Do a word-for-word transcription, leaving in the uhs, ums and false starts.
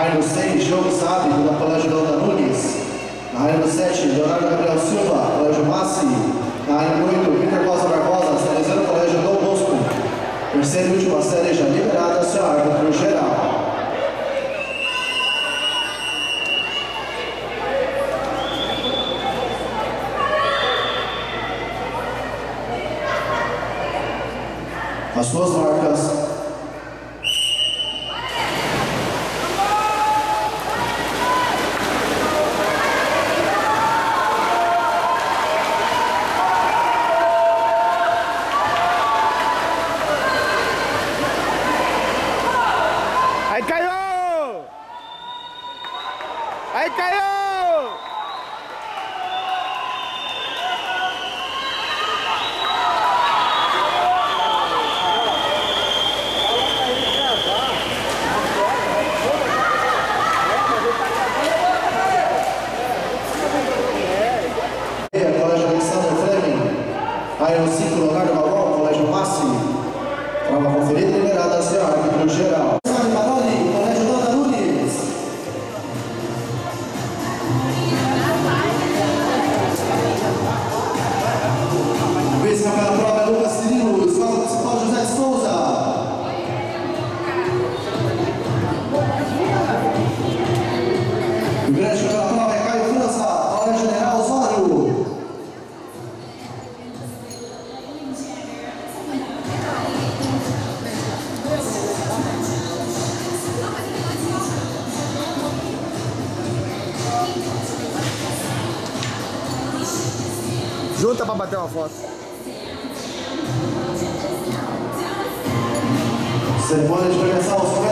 Raio seis, Jogo Sabe, da Colégio Doutor Nunes. Na Raio sete, Leonardo Gabriel Silva, Colégio Massi. Na Raio oito, Peter Costa Barbosa, Salesiano Colégio Dom Bosco. Terceira e última série já liberada, seu árbitro geral. As suas marcas. Aí caiu! Aí caiu! Colégio Alexander Fleming, Raio cinco, Leonardo Galvão, Colégio Massi. Prova conferida e liberada, seu árbitro geral. Colégio Doutor Nunes. Vice-campeão da prova é Lucas Cirilo, Escola Municipal José de Souza. O grande campeão da prova é Caio França, Colégio General Osório. Junta pra bater uma foto. Cerimônia de premiação aos